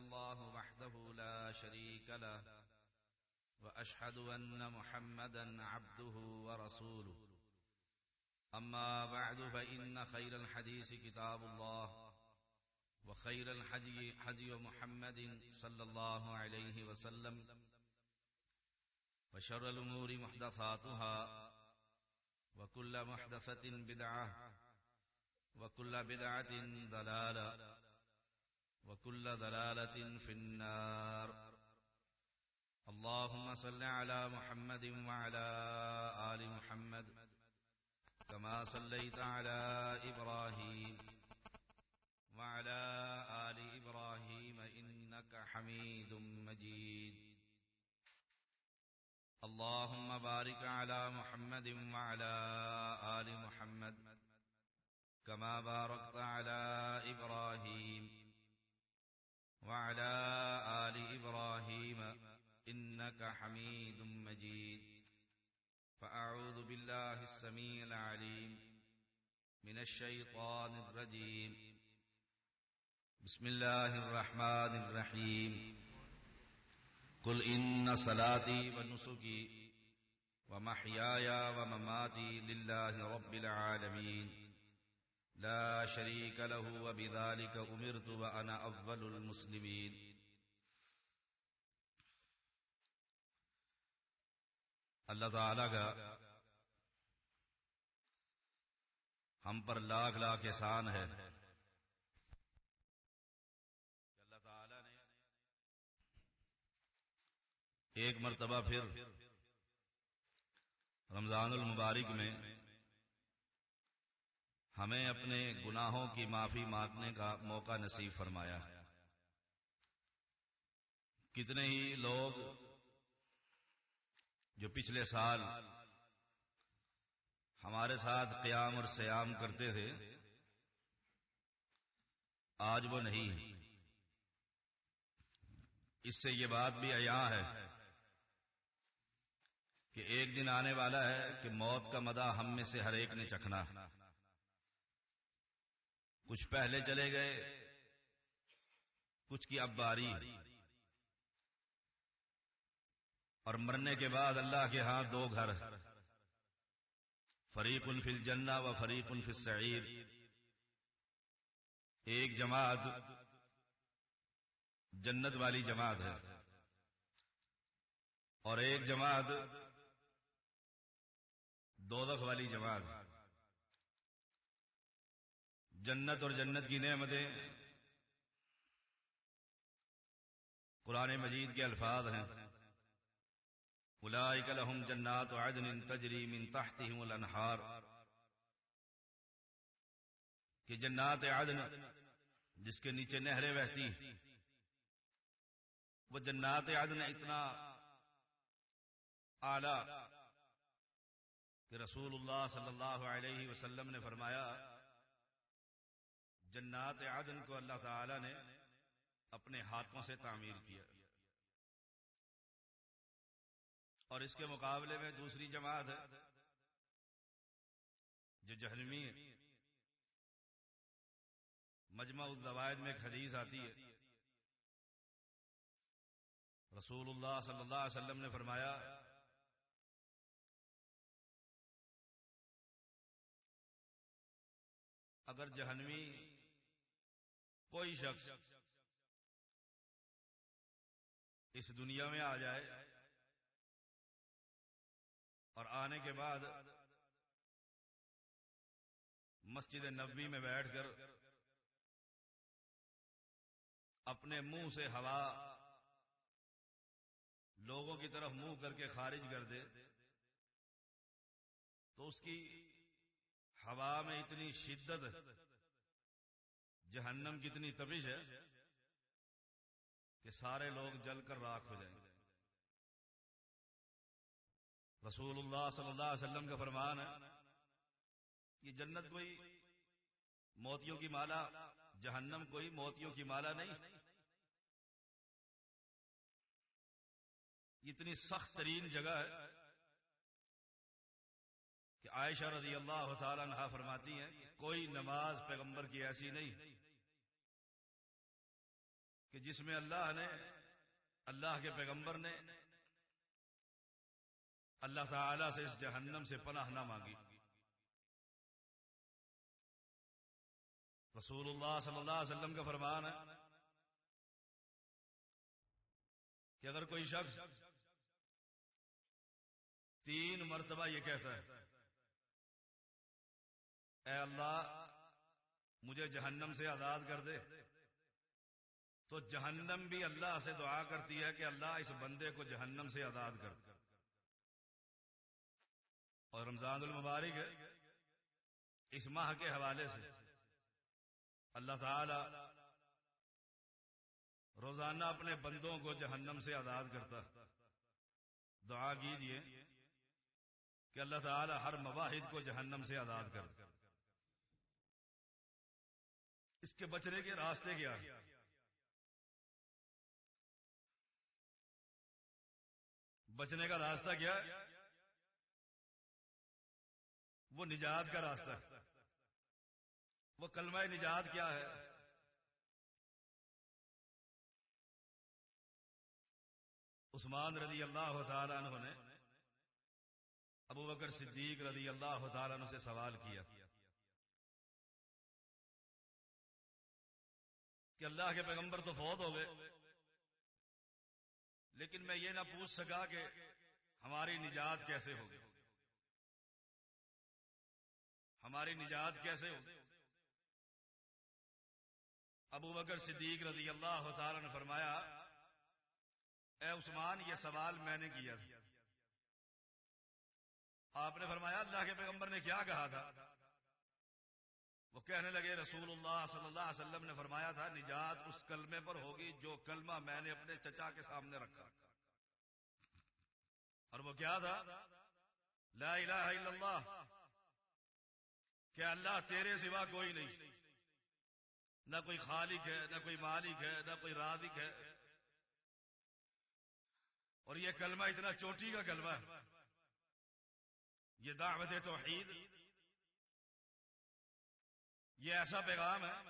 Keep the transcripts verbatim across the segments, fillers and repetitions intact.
الله وحده لا شريك له وأشهد أن محمدا عبده ورسوله أما بعد فإن خير الحديث كتاب الله وخير الحدي حدي محمد صلى الله عليه وسلم وشر الأمور محدثاتها وكل محدثة بدعة وكل بدعة ضلالة وكل ضلالة في النار اللهم صل على محمد وعلى آل محمد كما صليت على إبراهيم وعلى آل إبراهيم إنك حميد مجيد اللهم بارك على محمد وعلى آل محمد كما باركت على إبراهيم وعلى آل إبراهيم إنك حميد مجيد فأعوذ بالله السميع العليم من الشيطان الرجيم بسم الله الرحمن الرحيم قل إن صلاتي ونسكي ومحياي ومماتي لله رب العالمين لا شريك له وبذلك أمرت وأنا أول المسلمين اللہ تعالیٰ کا ہم پر لاکھ لاکھ احسان ہے کہ اللہ تعالیٰ نے ایک مرتبہ پھر رمضان المبارک میں ہمیں اپنے گناہوں کی معافی مانگنے کا موقع نصیب فرمایا. کتنے ہی لوگ جو پچھلے سال ہمارے ساتھ قیام اور سیام کرتے تھے آج وہ نہیں. اس سے یہ بات بھی عیاں ہے کہ ایک دن آنے والا ہے کہ موت کا مزہ ہم میں سے ہر ایک نے چکھنا. کچھ پہلے چلے گئے، کچھ کی اب باری، اور مرنے کے بعد اللہ کے ہاں دو گھر، فریق فی الجنہ و فریق فی السعیر. ایک جماعت جنت والی جماعت ہے اور ایک جماعت دوزخ والی جماعت. جنت اور جنت کی نعمتیں قرآن مجید کے الفاظ ہیں، اولئک لہم جنات عدن تجری من تحتہم الانہار، کہ جنات عدن جس کے نیچے نہریں بہتی. وہ جنات عدن اتنا اعلی کہ رسول اللہ صلی اللہ علیہ وسلم نے فرمایا جنات عدن کو اللہ تعالی نے اپنے ہاتھوں سے تعمیر کیا. اور اس کے مقابلے میں دوسری جماعت ہے جو جہنمی ہے. مجمع الزوائد میں ایک حدیث آتی ہے، رسول اللہ صلی اللہ علیہ وسلم نے فرمایا اگر جہنمی کوئی شخص اس دنیا میں آ جائے اور آنے کے بعد مسجد نبوی میں بیٹھ کر اپنے منہ سے ہوا لوگوں کی طرف منہ کر کے خارج کر دے تو اس کی ہوا میں اتنی شدت، جہنم کی اتنی تپش ہے کہ سارے لوگ جل کر راکھ ہو جائیں گے. رسول اللہ صلی اللہ علیہ وسلم کا فرمان ہے کہ جنت کوئی موتیوں کی مالا، جہنم کوئی موتیوں کی مالا نہیں. اتنی سخت ترین جگہ ہے کہ عائشہ رضی اللہ تعالی عنہا فرماتی ہیں کہ کوئی نماز پیغمبر کی ایسی نہیں کہ جس میں اللہ نے، اللہ کے پیغمبر نے اللہ تعالی سے اس جہنم سے پناہ نہ مانگی. رسول اللہ صلی اللہ علیہ وسلم کا فرمان ہے کہ اگر کوئی شخص تین مرتبہ یہ کہتا ہے اے اللہ مجھے جہنم سے آزاد کر دے، تو جہنم بھی اللہ سے دعا کرتی ہے کہ اللہ اس بندے کو جہنم سے آزاد کر دے. اور رمضان المبارک اس ماہ کے حوالے سے اللہ تعالی روزانہ اپنے بندوں کو جہنم سے آزاد کرتا. دعا کیجئے کہ اللہ تعالی ہر مواحد کو جہنم سے آزاد کر دے. اس کے بچنے کے راستے کیا ہیں؟ بچنے کا راستہ کیا ہے؟ وہ نجات کا راستہ ہے. وہ کلمہ نجات کیا ہے؟ عثمان رضی اللہ تعالیٰ عنہ نے ابو بکر صدیق رضی اللہ تعالیٰ عنہ سے سوال کیا کہ اللہ کے پیغمبر تو فوت ہو گئے، لیکن میں یہ نہ پوچھ سکا کہ ہماری نجات کیسے ہوگی، ہماری نجات کیسے ہوگی. ابو بکر صدیق رضی اللہ تعالیٰ نے فرمایا اے عثمان یہ سوال میں نے کیا تھا. آپ نے فرمایا اللہ کے پیغمبر نے کیا کہا تھا؟ وہ کہنے لگے رسول اللہ صلی اللہ علیہ وسلم نے فرمایا تھا نجات اس کلمے پر ہوگی جو کلمہ میں نے اپنے چچا کے سامنے رکھا. اور وہ کیا تھا؟ لا الہ الا اللہ، کہ اللہ تیرے سوا کوئی نہیں، نہ کوئی خالق ہے، نہ کوئی مالک ہے، نہ کوئی رازق ہے. اور یہ کلمہ اتنا چوٹی کا کلمہ ہے، یہ دعوت توحید، یہ ایسا پیغام ہے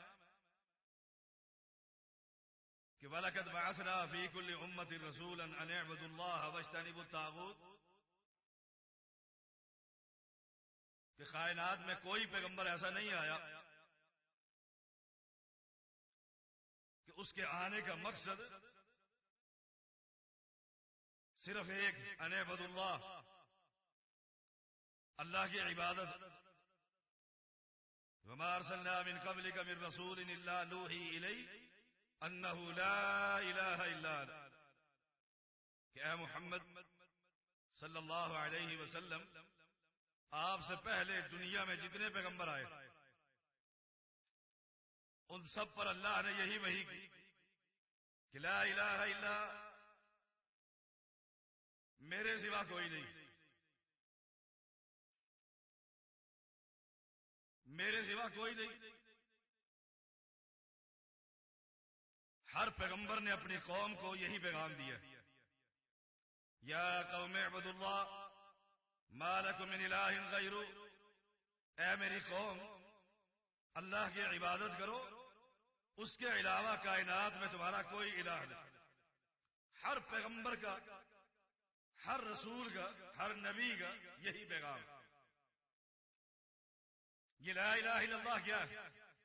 کہ وَلَقَدْ بَعَثْنَا فِي كُلِّ أُمَّةٍ رَسُولًا أَنِ اعْبُدُوا اللَّهَ وَاجْتَنِبُوا الطَّاغُوتَ، کہ کائنات میں کوئی پیغمبر ایسا نہیں آیا کہ اس کے آنے کا مقصد صرف ایک ان اعبدوا اللہ، اللہ کی عبادت. وما ارسلنا من قبلك من رسول الا نوحي اليه انه لا الہ الا انا، کہ اے محمد صلی اللہ علیہ وسلم آپ سے پہلے دنیا میں جتنے پیغمبر آئے ان سب پر اللہ نے یہی وحی کی کہ لا الہ الا میرے سوا کوئی نہیں، میرے سوا کوئی نہیں. ہر پیغمبر نے اپنی قوم کو یہی پیغام دیا یا قوم اعبدوا اللہ ما لکم من الہ غیرہ، اے میری قوم اللہ کی عبادت کرو، اس کے علاوہ کائنات میں تمہارا کوئی الہ نہیں. ہر پیغمبر کا، ہر رسول کا، ہر نبی کا یہی پیغام. یہ لا الہ الا اللہ کیا ہے؟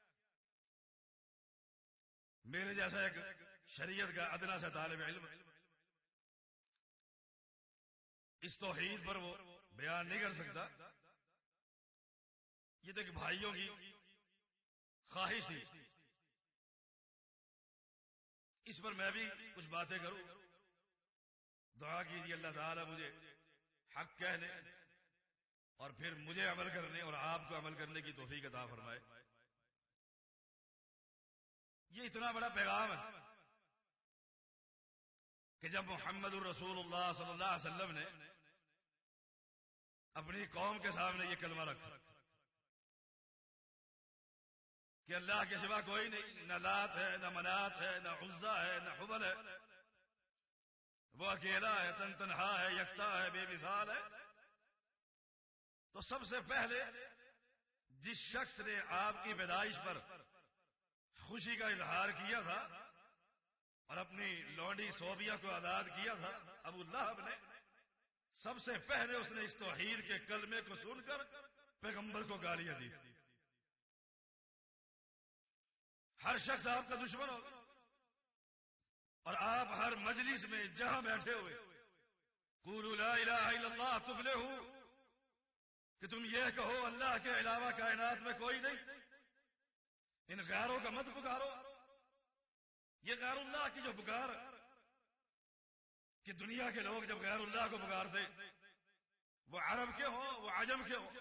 میرے جیسا ایک شریعت کا ادنا سا طالب علم اس توحید پر وہ بیان نہیں کر سکتا. یہ تو ایک بھائیوں کی خواہش تھی، اس پر میں بھی کچھ باتیں کروں. دعا کیجیے اللہ تعالی مجھے حق کہنے اور پھر مجھے عمل کرنے اور آپ کو عمل کرنے کی توفیق عطا فرمائے. یہ اتنا بڑا پیغام ہے کہ جب محمد الرسول اللہ صلی اللہ علیہ وسلم نے اپنی قوم کے سامنے یہ کلمہ رکھا کہ اللہ کے سوا کوئی نہیں، نہ لات ہے، نہ منات ہے، نہ عزا ہے، نہ حبل ہے، وہ اکیلا ہے، تن تنہا ہے، یکتا ہے، بے مثال ہے. تو سب سے پہلے جس شخص نے آپ کی پیدائش پر خوشی کا اظہار کیا تھا اور اپنی لونڈی صوبیہ کو آزاد کیا تھا ابو لہب نے، سب سے پہلے اس نے اس توحید کے کلمے کو سن کر پیغمبر کو گالیاں دی. ہر شخص آپ کا دشمن ہو، اور آپ ہر مجلس میں جہاں بیٹھے ہوئے قولوا لا الہ الا اللہ تفلحوا، کہ تم یہ کہو اللہ کے علاوہ کائنات میں کوئی نہیں. ان غیروں کا مت پکارو. یہ غیر اللہ کی جو پکار کہ دنیا کے لوگ جب غیر اللہ کو پکارتے، وہ عرب کے ہوں وہ عجم کے ہوں،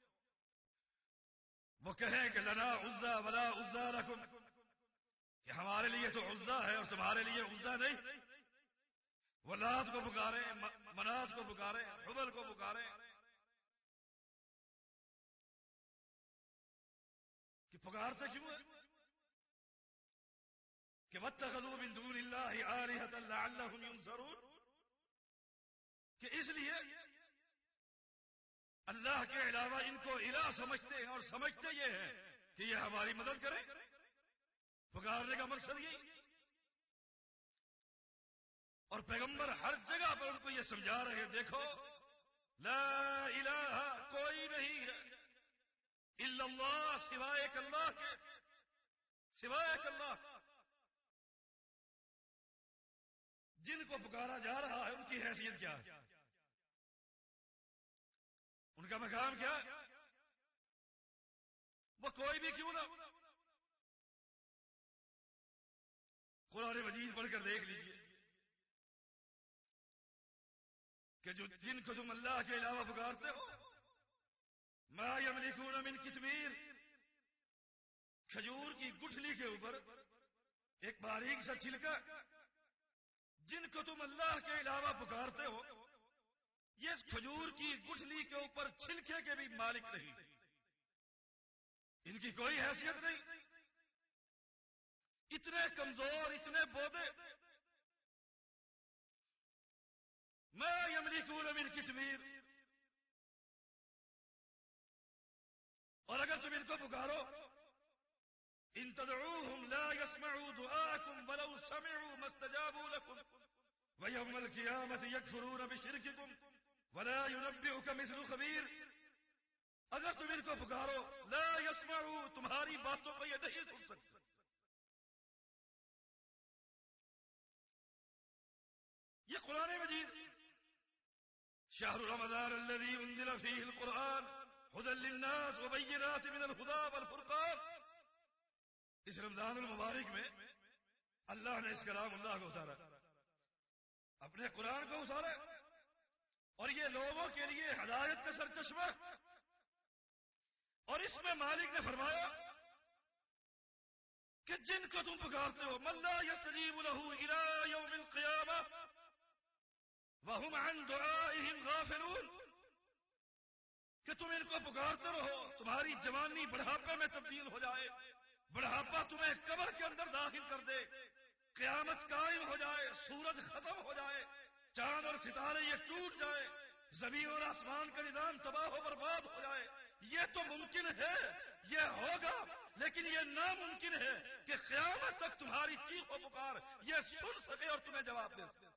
وہ کہیں کہ لنا عزا ولا عزا لکم، کہ ہمارے لیے تو عزا ہے اور تمہارے لیے عزا نہیں. وہ لات کو پکارے، منات کو پکارے، حبل کو پکارے، کہ پکارتے کیوں ہے؟ کہ واتخذوا من دون اللہ آلہۃ لعلہم ینصرون، کہ اس لیے اللہ کے علاوہ ان کو الہ سمجھتے ہیں اور سمجھتے یہ ہیں کہ یہ ہماری مدد کریں. پکارنے کا مقصد یہی. اور پیغمبر ہر جگہ پر ان کو یہ سمجھا رہے ہیں، دیکھو لا الہ کوئی نہیں ہے الا اللہ، سوائے ایک اللہ کے، سوائے ایک اللہ. جن کو پکارا جا رہا ہے ان کی حیثیت کیا ہے، ان کا مقام کیا ہے؟ وہ کوئی بھی کیوں نہ. قرآن مجید پڑھ کر دیکھ لیجئے کہ جو جن کو تم اللہ کے علاوہ پکارتے ہو، ما یملکون من قطمیر، کھجور کی گٹھلی کے اوپر ایک باریک سا چھلکا، جن کو تم اللہ کے علاوہ پکارتے ہو یہ اس کھجور کی گٹھلی کے اوپر چھلکے کے بھی مالک نہیں، ان کی کوئی حیثیت نہیں. اتنے کمزور، اتنے بودے. ما یملکون من قطمیر. اور اگر تم ان کو پکارو، ان تدعوهم لا يسمعوا دعاءكم ولو سمعوا ما استجابوا لكم ويوم القيامة يكفرون بشرككم ولا ينبئك مثل خبير. اگر تم ان کو پکارو، لا يسمعوا، تمہاری باتوں کو یہ نہیں سن سکتے. یہ قرآن مجید شہر رمضان الذي انزل فيه القرآن هدى للناس وبينات من الهدى والفرقان، اس رمضان المبارک میں اللہ نے اس کلام اللہ کو اتارا، اپنے قرآن کو اتارا، اور یہ لوگوں کے لیے ہدایت کا سرچشمہ. اور اس میں مالک نے فرمایا کہ جن کو تم پکارتے ہو، من لا يستجيب له الى يوم القيامة وهم عن دعائهم غافلون، کہ تم ان کو پکارتے رہو، تمہاری جوانی بڑھاپے میں تبدیل ہو جائے، بڑھاپا تمہیں قبر کے اندر داخل کر دے، قیامت قائم ہو جائے، سورج ختم ہو جائے، چاند اور ستارے یہ ٹوٹ جائے، زمین اور آسمان کا نظام تباہ و برباد ہو جائے. یہ تو ممکن ہے، یہ ہوگا، لیکن یہ ناممکن ہے کہ قیامت تک تمہاری چیخ و پکار یہ سن سکے اور تمہیں جواب دے سکے.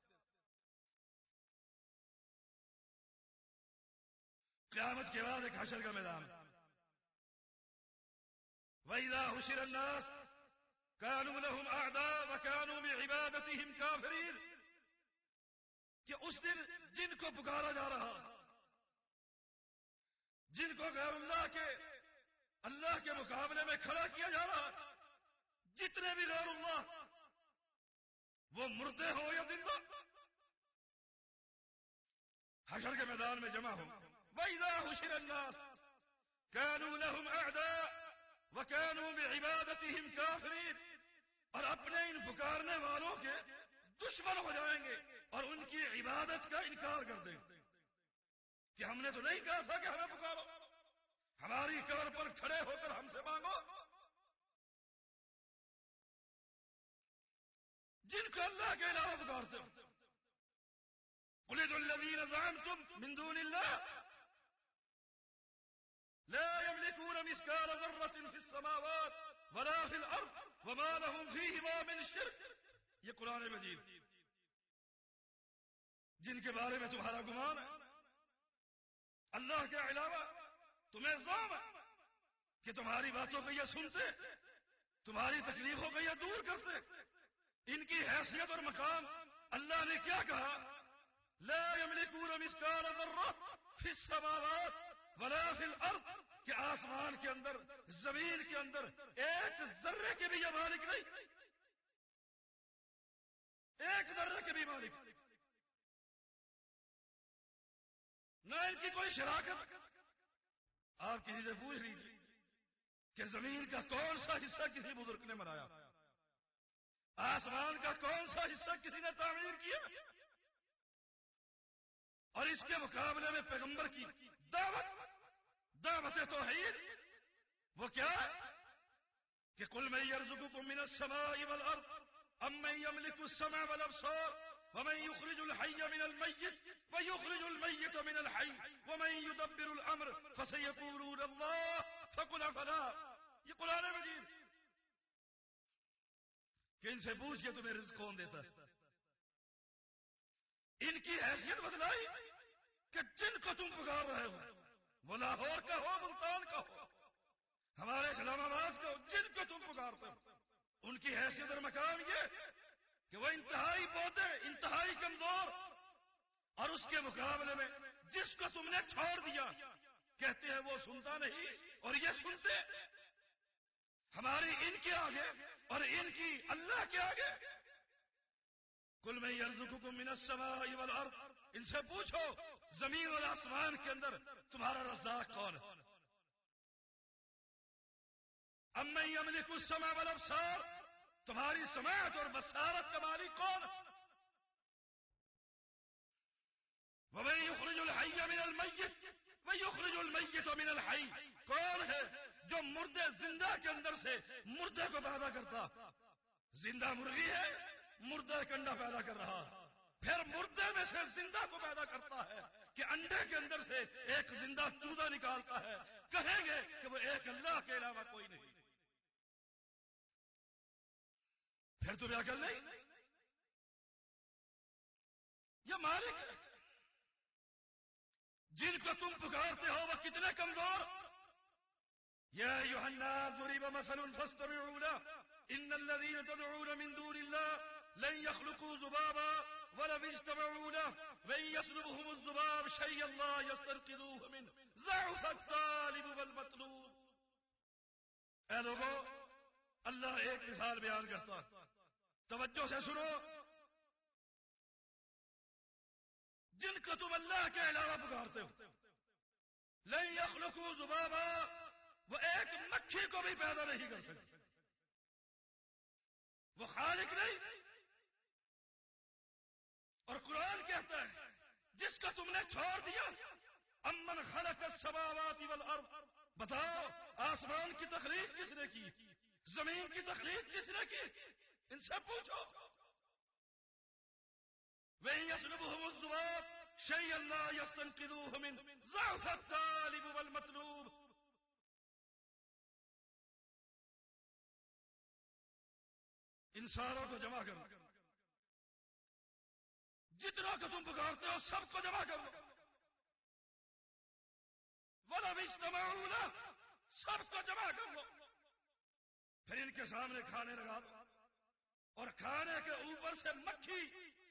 قیامت کے بعد ایک حشر کا میدان. وَإِذَا حُشِرَ النَّاسُ كَانُوا لَهُمْ أَعْدَاءَ وَكَانُوا بِعِبَادَتِهِمْ كَافِرِينَ، کہ اس دن جن کو پکارا جا رہا، جن کو غیر اللہ کے اللہ کے مقابلے میں کھڑا کیا جا رہا، جتنے بھی غیر اللہ، وہ مردے ہو یا زندہ، حشر کے میدان میں جمع ہو. وَإِذَا حُشِرَ النَّاسُ كَانُوا لَهُمْ أَعْدَاءَ وَكَانُوا بِعِبَادَتِهِمْ كَافِرِينَ، اور اپنے ان پکارنے والوں کے دشمن ہو جائیں گے اور ان کی عبادت کا انکار کر دیں گے کہ ہم نے تو نہیں کہا تھا کہ ہمیں پکارو، ہماری قبر پر کھڑے ہو کر ہم سے مانگو. جن کو اللہ کے علاوہ پکارتے ہو، قل ادعوا الذين زعمتم من دون الله لا يملكون مثقال ذرة في السماوات ولا في الأرض وما لهم فيهما من شرك یہ قرآن مجید جن کے بارے میں تمہارا گمان ہے، اللہ کے علاوہ تمہیں الزام ہے کہ تمہاری باتوں کو یہ سنتے، تمہاری تکلیفوں کو یہ دور کرتے، ان کی حیثیت اور مقام اللہ نے کیا کہا؟ لا یملکون مثقال ذرہ فی السماوات ولا فی الارض، کہ آسمان کے اندر زمین کے اندر ایک ذرے کے بھی یہ مالک نہیں، ایک ذرے کے بھی مالک، نہ ان کی کوئی شراکت۔ آپ کسی سے پوچھ لیجیے کہ زمین کا کون سا حصہ کسی بزرگ نے بنایا، آسمان کا کون سا حصہ کسی نے تعمیر کیا، اور اس کے مقابلے میں پیغمبر کی دعوت دعوت توحید وہ کیا ہے کہ قل من یرزقکم من السماء والارض امن یملک السمع والابصار ومن یخرج الحی من المیت ویخرج المیت من الحی ومن یدبر الامر فسیقولون اللہ فقل افلا۔ یہ قرآن مجید کہ ان سے پوچھ کے تمہیں رزق کون دیتا ہے۔ ان کی حیثیت بدلائی کہ جن کو تم پکار رہے ہو وہ لاہور کا ہو، ملتان کا ہو، ہمارے اسلام آباد کا ہو، جن کو تم پکارتے ہو، ان کی حیثیت اور مقام یہ کہ وہ انتہائی بودے، انتہائی کمزور، اور اس کے مقابلے میں جس کو تم نے چھوڑ دیا کہتے ہیں وہ سنتا نہیں، اور یہ سنتے ہماری ان کے آگے اور ان کی اللہ کے آگے۔ قل من یرزقکم من السماء والارض، ان سے پوچھو زمین اور آسمان کے اندر تمہارا رزاق کون ہے؟ امن یملک السمع والابصار، تمہاری سماعت اور بصارت کا مالک کون ہے؟ ومن یخرج الحی من المیت ویخرج المیت من الحی، کون ہے جو مردے زندہ کے اندر سے مردے کو پیدا کرتا؟ زندہ مرغی ہے، مردہ کا انڈا پیدا کر رہا، پھر مردے میں سے زندہ کو پیدا کرتا ہے کہ انڈے کے اندر سے ایک زندہ چوزا نکالتا ہے، کہیں گے کہ وہ ایک اللہ کے علاوہ کوئی نہیں۔ پھر تمہیں عقل نہیں؟ یہ مالک ہے جن کو تم پکارتے ہو وہ کتنے کمزور۔ یا ایھا الناس ضرب مثل فاستمعوا له ان الذين تدعون من دون الله لن يخلقوا ذبابا ولو اجتمعوا له وان يسلبهم الذباب شيئا لا يستنقذوه منه ضعف الطالب والمطلوب۔ اے لوگو، اللہ ایک مثال بیان کرتا، توجہ سے سنو، جن کو تم اللہ کے علاوہ پکارتے ہو لن يخلقوا ذبابا، وہ ایک مکھی کو بھی پیدا نہیں کر سکتے، وہ خالق نہیں۔ اور قرآن کہتا ہے جس کو تم نے چھوڑ دیا، امن خلق السماوات والارض، بتاؤ آسمان کی تخلیق کس نے کی، زمین کی تخلیق کس نے کی؟ ان سے پوچھو۔ وَإِن يَسْلُبْهُمُ الذُّبَابُ شَيْئًا لَّا يَسْتَنقِذُوهُ مِنْهُ ضَعْفَ الطَّالِبِ وَالْمَطْلُوبِ۔ انسانوں کو جمع کرو، جتنا کو تم پکارتے ہو سب کو جمع کر لو، وَلَوِ اجْتَمَعُوا لَهُ، سب کو جمع کر لو، پھر ان کے سامنے کھانے لگا دو، اور کھانے کے اوپر سے مکھی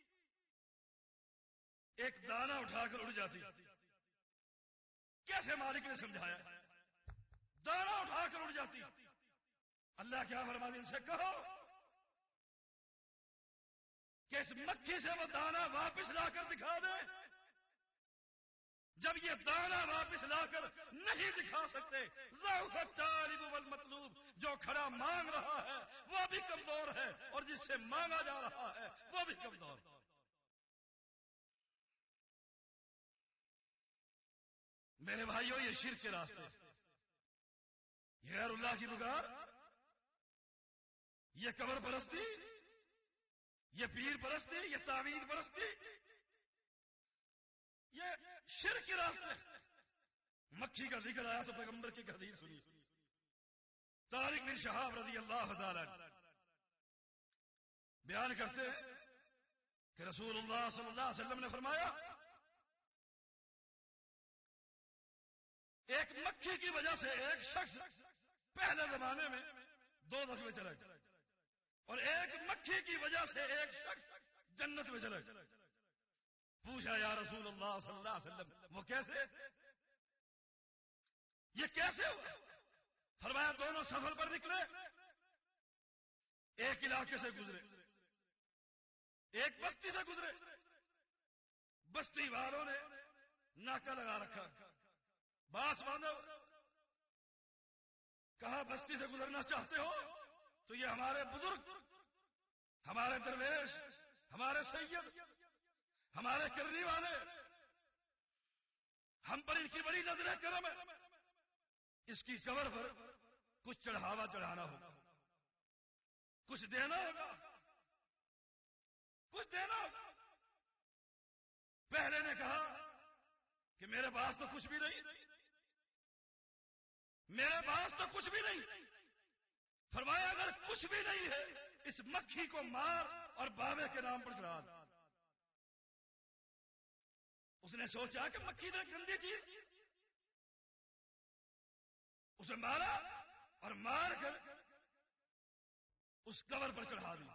ایک دانہ اٹھا کر اڑ جاتی۔ کیسے مالک نے سمجھایا؟ دانہ اٹھا کر اڑ جاتی۔ اللہ کیا فرماتے؟ ان سے کہو کہ اس مکھی سے وہ دانہ واپس لا کر دکھا دے۔ جب یہ دانہ واپس لا کر نہیں دکھا سکتے، ضعف الطالب والمطلوب، جو کھڑا مانگ رہا ہے وہ بھی کمزور ہے اور جس سے مانگا جا رہا ہے وہ بھی کمزور ہے۔ میرے بھائیوں، یہ شرک کے راستے، یہ غیر اللہ کی پکار، یہ قبر پرستی، یہ پیر پرستی، یہ تعویذ پرستی، یہ شرک کے راستے۔ مکھی کا ذکر آیا تو پیغمبر کی حدیث سنی، طارق بن شہاب رضی اللہ تعالی عنہ بیان کرتے ہیں کہ رسول اللہ صلی اللہ علیہ وسلم نے فرمایا ایک مکھی کی وجہ سے ایک شخص پہلے زمانے میں دو دفعے چلا گیا اور ایک مکھی کی وجہ سے ایک شخص جنت میں چلا گیا. پوچھا یا رسول اللہ صلی اللہ علیہ وسلم وہ کیسے یہ کیسے ہوا؟ فرمایا دونوں سفر پر نکلے, ایک علاقے سے گزرے, ایک بستی سے گزرے. بستی والوں نے ناکا لگا رکھا, بانس باندھو, کہا بستی سے گزرنا چاہتے ہو تو یہ ہمارے بزرگ, ہمارے درویش, ہمارے سید, ہمارے کرنی والے, ہم پر ان کی بڑی نظر کرم ہے. اس کی قبر پر کچھ چڑھاوا چڑھانا ہوگا, کچھ دینا ہوگا, کچھ دینا ہوگا. پہلے نے کہا کہ میرے پاس تو کچھ بھی نہیں, میرے پاس تو کچھ بھی نہیں. فرمایا اگر کچھ بھی نہیں ہے اس مکھی کو مار اور بابے کے نام پر چڑھا دے. اس نے سوچا کہ مکھی نے گندی چیز, اسے مارا اور مار کر اس قبر پر چڑھا دی,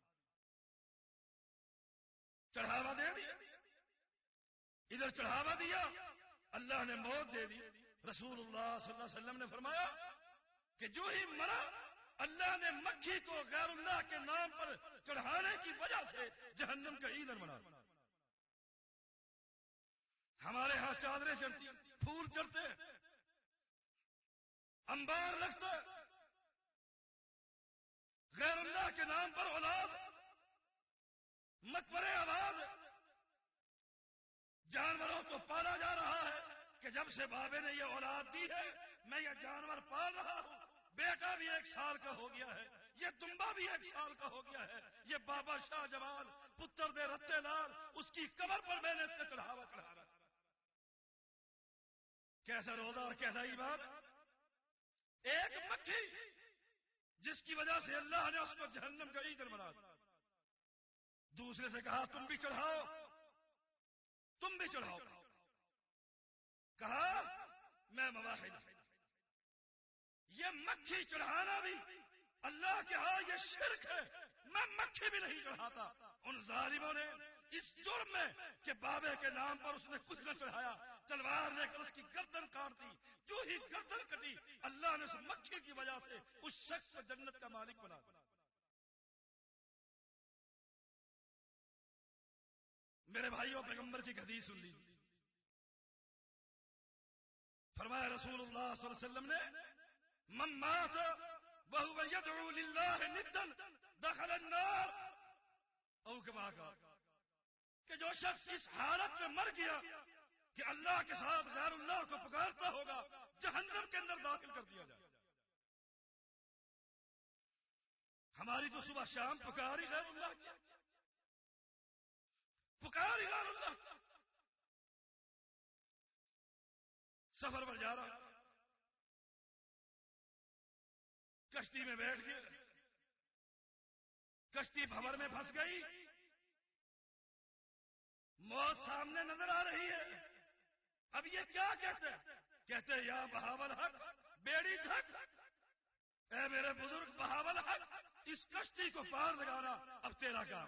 چڑھاوا دے دیا. ادھر چڑھاوا دیا, اللہ نے موت دے دی. رسول اللہ صلی اللہ علیہ وسلم نے فرمایا کہ جو ہی مرا اللہ نے مکھی کو غیر اللہ کے نام پر چڑھانے کی وجہ سے جہنم کا ایندھن بنا. ہمارے ہاں چادریں چڑھتی, پھول چڑھتے, انبار لگتا, غیر اللہ کے نام پر اولاد, مقبرے آباد, جانوروں کو پالا جا رہا ہے کہ جب سے بابے نے یہ اولاد دی ہے میں یہ جانور پال رہا ہوں. بیٹا بھی ایک سال کا ہو گیا ہے, یہ دمبا بھی ایک سال کا ہو گیا ہے, یہ بابا شاہ جمال پتر دے رتے لال اس کی قبر پر میں نے اس سے چڑھاوا چڑھا رہا. کیسا روزہ اور کیسا ایمان. ایک مکھی جس کی وجہ سے اللہ نے اس کو جہنم کا ایندھن بنا دیا. دوسرے سے کہا تم بھی چڑھاؤ, تم بھی چڑھاؤ. کہا میں مواحد, یہ مکھی چڑھانا بھی اللہ کے ہاں یہ شرک ہے, میں مکھی بھی نہیں چڑھاتا. ان ظالموں نے اس جرم میں کہ بابے کے نام پر اس نے کچھ نہ چڑھایا, تلوار لے کر اس کی گردن کاٹ دی. جو ہی گردن کٹی اللہ نے اس مکھی کی وجہ سے اس شخص کو جنت کا مالک بنا دیا. میرے بھائیوں پیغمبر کی حدیث سن لی. فرمایا رسول اللہ صلی اللہ علیہ وسلم نے من مات وهو يدعو لله ندا دخل النار, او کما کہا کہ جو شخص اس حالت میں مر گیا کہ اللہ کے ساتھ غیر اللہ کو پکارتا ہوگا جہنم کے اندر داخل کر دیا جائے. ہماری تو صبح شام پکاری غیر اللہ کی, پکاری غیر اللہ. سفر پر جا رہا, کشتی میں بیٹھ گئے, کشتی بھنور میں پھنس گئی, موت سامنے نظر آ رہی ہے. اب یہ کیا کہتے ہیں؟ کہتے ہیں یا بہاول حق بیڑی تھک, اے میرے بزرگ بہاول حق اس کشتی کو پار لگانا اب تیرا کام,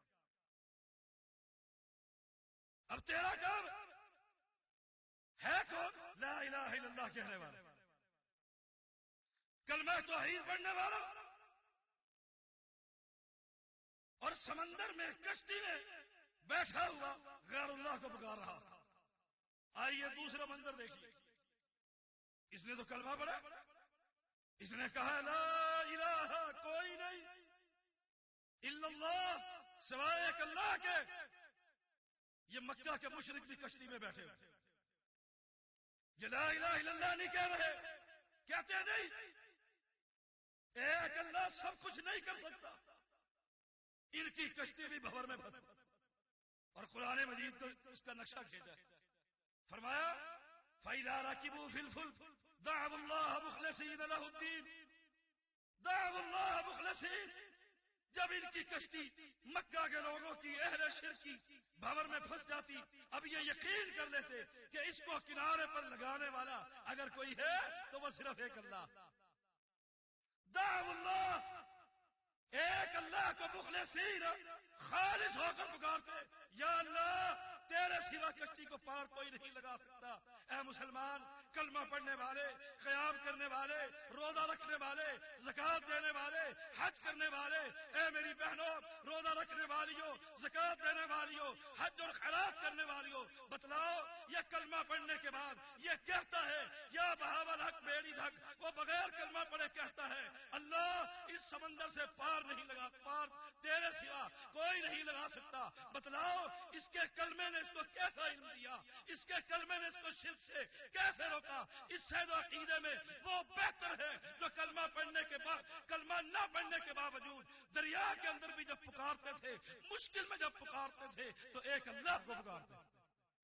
اب تیرا کام ہے. کون؟ لا الہ الا اللہ کہنے والا, کلمہ توحید پڑھنے والا, اور سمندر میں کشتی میں بیٹھا ہوا غیر اللہ کو پکار رہا. آئیے دوسرا منظر دیکھیے. اس نے تو کلمہ پڑھا, اس نے کہا لا الہ کوئی نہیں الا اللہ سوائے ایک اللہ کے. یہ مکہ کے مشرک بھی کشتی میں بیٹھے ہوئے, یہ لا الہ الا اللہ نہیں کہہ رہے, کہتے نہیں ایک اللہ سب کچھ نہیں کر سکتا. ان کی کشتی بھی بھنور میں پھنسی اور قرآن مجید کو اس کا نقشہ کھینچا. فرمایا فَإِذَا رَكِبُوا فِي الْفُلْكِ دَعَوُا اللَّهَ مُخْلِصِينَ لَهُ الدِّينَ, دَعَوُا اللَّهَ مُخْلِصِينَ, جب ان کی کشتی مکہ کے لوگوں کی اہل شرک کی بھنور میں پھنس جاتی، اب یہ یقین کر لیتے کہ اس کو کنارے پر لگانے والا اگر کوئی ہے تو وہ صرف ایک اللہ، دعو اللہ، ایک اللہ کو مخلصین خالص ہو کر پکارتے، یا اللہ تیرے سوا کشتی کو پار کوئی نہیں لگا سکتا۔ اے مسلمان، کلمہ پڑھنے والے، قیام کرنے والے، روزہ رکھنے والے، زکات دینے والے، حج کرنے والے، اے میری بہنوں، روزہ رکھنے والیوں، زکات دینے والیوں، حج اور خیرات کرنے والیوں، بتلاؤ یہ کلمہ پڑھنے کے بعد یہ کہتا ہے یا بہاول حق بیڑی دھک، وہ بغیر کلمہ پڑھے کہتا ہے اللہ اس سمندر سے پار نہیں لگا، پار تیرے سوا کوئی نہیں لگا سکتا۔ بتلاؤ اس کے کلمے نے اس کو کیسا علم دیا، اس کے کلمے نے اس کو شرک سے کیسے روکا۔ اس سے دو عقیدے میں وہ بہتر ہے جو کلمہ پڑھنے کے بعد، کلمہ نہ پڑھنے کے باوجود دریا کے اندر بھی جب پکارتے تھے، مشکل میں جب پکارتے تھے تو ایک اللہ کو پکارتے تھے۔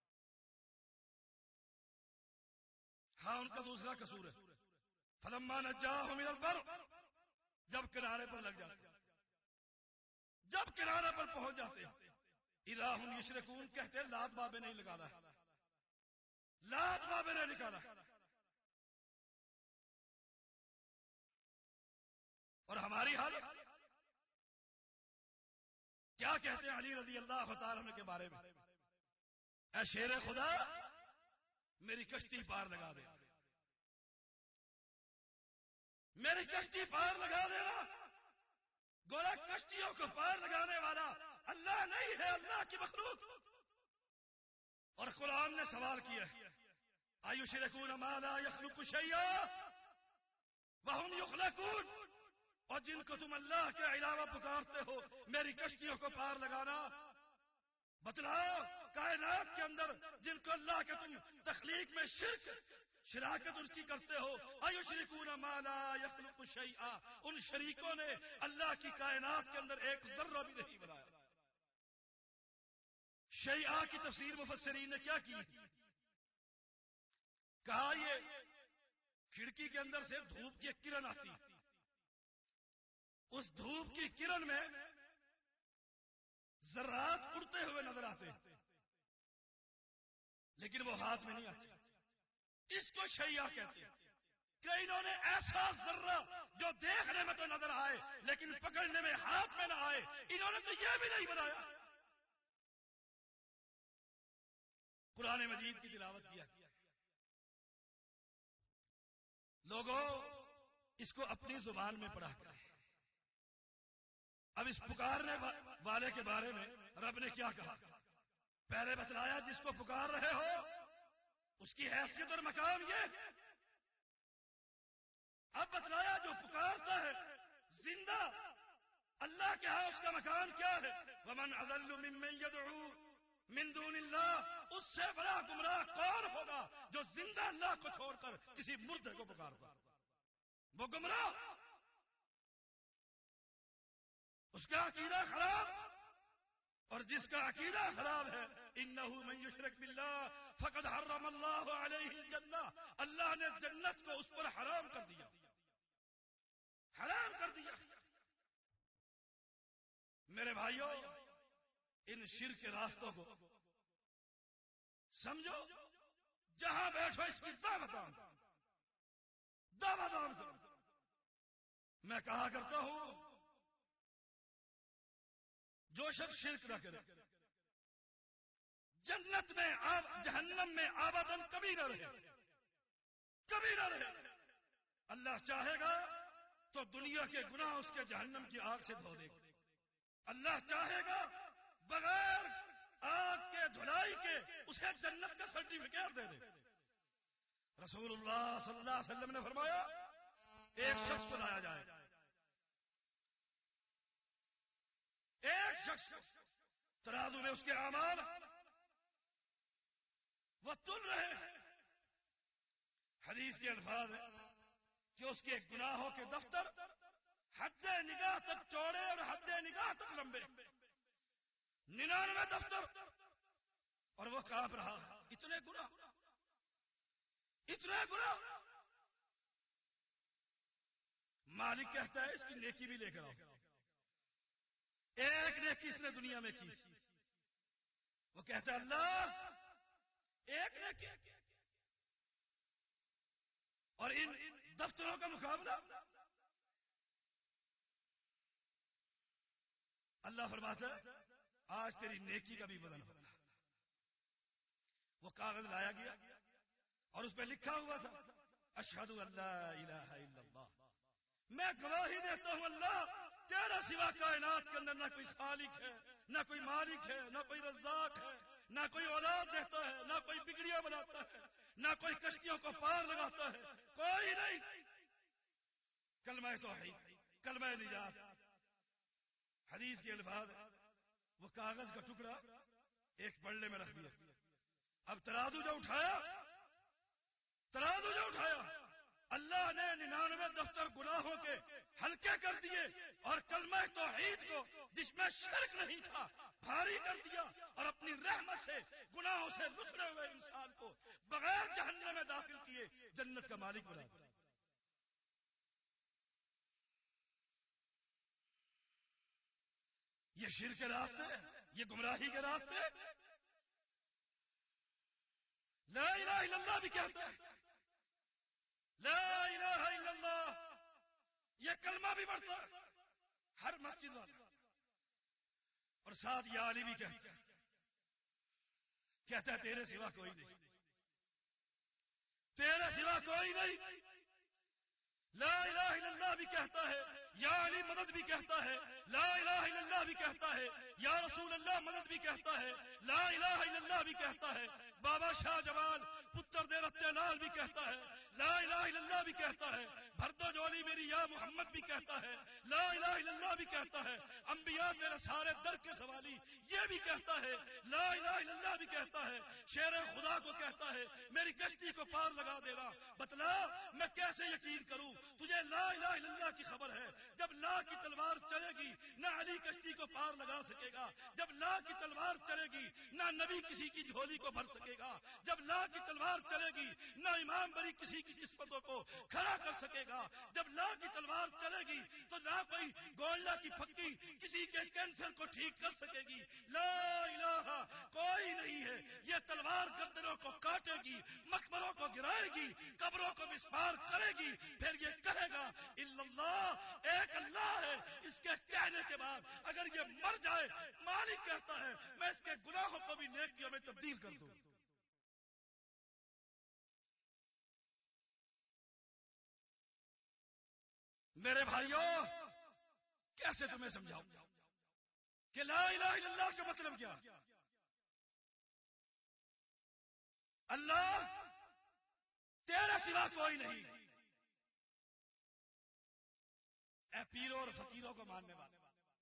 ہاں ان کا دوسرا قصور ہے، فلما نجاہم الی البر، جب کنارے پر لگ جاتے، جب کنارے پر پہنچ جاتے، اذا ہم یشرکون، کہتے لات بابے نہیں نکالا، لات بابے نے نکالا۔ اور ہماری حالت کیا کہتے ہیں علی رضی اللہ تعالیٰ عنہ کے بارے میں، اے شیر خدا میری کشتی پار لگا دے، میری کشتی پار لگا دینا۔ گویا کشتیوں کو پار لگانے والا اللہ نہیں ہے، اللہ کی مخلوق۔ اور قرآن نے سوال کیا، ایشرکون ما لا یخلق شیئا وہم یخلقون، اور جن کو تم اللہ کے علاوہ پکارتے ہو میری کشتیوں کو پار لگانا، بتلاؤ کائنات کے اندر جن کو اللہ کے تم تخلیق میں شرک شراکت اس کی کرتے ہو، ایشرکون ما لا یخلق شیئا، ان شریکوں نے اللہ کی کائنات کے اندر ایک ذرہ بھی نہیں بنایا۔ شیئا کی تفسیر مفسرین نے کیا کی، کہا یہ کھڑکی کے اندر سے دھوپ کی ایک کرن آتی، اس دھوپ کی کرن میں ذرات اڑتے ہوئے نظر آتے لیکن وہ ہاتھ میں نہیں آتے، اس کو شیعہ کہتے ہیں کہ انہوں نے ایسا ذرہ جو دیکھنے میں تو نظر آئے لیکن پکڑنے میں ہاتھ میں نہ آئے، انہوں نے تو یہ بھی نہیں بنایا۔ قرآن مجید کی تلاوت کیا، لوگوں اس کو اپنی زبان میں پڑھا کریں۔ اب اس پکارنے والے کے بارے میں رب نے کیا کہا، پہلے بتلایا جس کو پکار رہے ہو اس کی حیثیت اور مقام یہ، اب بتلایا جو پکارتا ہے زندہ اللہ کے ہاں اس کا مقام کیا ہے، ومن اضل ممن يدعو من دون اللہ، اس سے بڑا گمراہ کون ہوگا جو زندہ اللہ کو چھوڑ کر کسی مردے کو پکارتا، وہ گمراہ، اس کا عقیدہ خراب، اور جس کا عقیدہ خراب ہے انہ من یشرک باللہ فقد حرم اللہ علیہ الجنہ، اللہ نے جنت کو اس پر حرام کر دیا، حرام کر دیا۔ میرے بھائیوں ان شرک کے راستوں کو سمجھو، جہاں بیٹھو اس کی دعوت دعوت کرو۔ میں کہا کرتا ہوں جو شخص شرک نہ کرے جنت میں آب جہنم میں آبادن کبھی نہ رہے، کبھی نہ رہے۔ اللہ چاہے گا تو دنیا کے گناہ اس کے جہنم کی آگ سے دھو دے گا، اللہ چاہے گا بغیر آگ کے دھلائی کے اسے جنت کا سرٹیفکیٹ دے دے۔ رسول اللہ صلی اللہ علیہ وسلم نے فرمایا ایک شخص کو لایا جائے، ایک شخص ترازو میں اس کے اعمال وہ تل رہے ہیں، حدیث کے الفاظ ہیں کہ اس کے گناہوں کے دفتر حد نگاہ تک چوڑے اور حد نگاہ تک لمبے، ننانوے دفتر، اور وہ کانپ رہا، اتنے گناہ، اتنے گناہ۔ مالک کہتا ہے اس کی نیکی بھی لے کر آؤ، ایک نیکی اس نے دنیا میں کی، وہ کہتا ہے اللہ ایک نیکی، اور ان دفتروں کا مقابلہ اللہ فرماتا ہے آج تیری نیکی کا بھی بدل ہوگا۔ وہ کاغذ لایا گیا اور اس پہ لکھا ہوا تھا اشہد ان لا الہ الا اللہ، میں گواہی دیتا ہوں اللہ تیرا سوا کائنات کے اندر نہ کوئی خالق ہے، نہ کوئی مالک ہے، نہ کوئی رزاق ہے، نہ کوئی اولاد دیتا ہے، نہ کوئی بگڑیاں بناتا ہے، نہ کوئی کشتیوں کو پار لگاتا ہے، کوئی نہیں۔ کلمہ توحید، کلمہ نجات، حدیث کے الفاظ، وہ کاغذ کا ٹکڑا ایک پلڑے میں رکھ دیا۔ اب ترازو جو اٹھایا، ترازو جو اٹھایا، اللہ نے ننانوے دفتر گناہوں کے ہلکے کر دیے اور کلمہ توحید کو جس میں شرک نہیں تھا بھاری کر دیا، اور اپنی رحمت سے گناہوں سے لتڑے ہوئے انسان کو بغیر جہنم میں داخل کیے جنت کا مالک بنا دیا۔ یہ شرک کے راستے، یہ گمراہی کے راستے، لا الہ الا اللہ بھی کہتا ہے، لا الہ الا اللہ یہ کلمہ بھی پڑھتا ہے ہر مسجد والا، اور ساتھ یا علی بھی کہتا ہے، کہتا ہے تیرے سوا کوئی نہیں، تیرے سوا کوئی نہیں۔ لا الہ الا اللہ بھی کہتا ہے، یا علی مدد بھی کہتا ہے، لا الہ الا اللہ بھی کہتا ہے، یا رسول اللہ مدد بھی کہتا ہے، لا الہ الا اللہ بھی کہتا ہے، بابا شاہ جمال پتر دے رتے لال بھی کہتا ہے، لا الہ الا اللہ بھی کہتا ہے، بھردو جولی میری یا محمد بھی کہتا ہے، لا الہ الا اللہ بھی کہتا ہے، انبیاء تیرے سارے در کے سوالی یہ بھی کہتا ہے، لا الہ الا اللہ بھی کہتا ہے، شیر خدا کو کہتا ہے میری کشتی کو پار لگا دے گا۔ بتلا میں کیسے یقین کروں؟ تجھے لا الہ الا اللہ کی خبر ہے، جب لا کی تلوار چلے گی نہ علی کشتی کو پار لگا سکے گا، جب لا کی تلوار چلے گی نہ نبی کسی کی جھولی کو بھر سکے گا، جب لا کی تلوار چلے گی نہ امام بری کسی کی قسمتوں کو کھڑا کر سکے گا، جب لا کی تلوار چلے گی تو نہ کوئی گولڈا کی پھکی کسی کے کینسر کو ٹھیک کر سکے گی۔ لا الہ کوئی نہیں ہے، یہ تلوار گردنوں کو کاٹے گی، مقبروں کو گرائے گی، قبروں کو مسمار کرے گی، پھر یہ کہے گا الا اللہ ایک اللہ ہے۔ اس کے کہنے کے بعد اگر یہ مر جائے مالک کہتا ہے میں اس کے گناہوں کو بھی نیکیوں میں تبدیل کر دوں۔ میرے بھائیوں کیسے تمہیں سمجھاؤں کہ لا الہ الا اللہ کا مطلب کیا؟ اللہ تیرے سوا کوئی نہیں، اے پیروں اور فقیروں کو ماننے والے،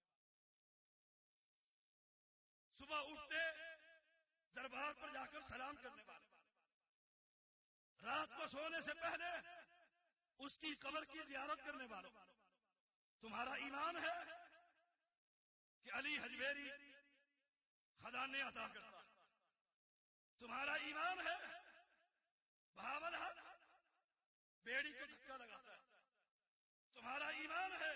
صبح اٹھتے دربار پر جا کر سلام کرنے والے، رات کو سونے سے پہلے اس کی قبر کی زیارت کرنے والوں، تمہارا ایمان ہے کہ علی حجویری خزانے عطا کرتا ہے؟ تمہارا ایمان ہے بہاول حق بیڑی کو دھکا لگاتا ہے؟ تمہارا ایمان ہے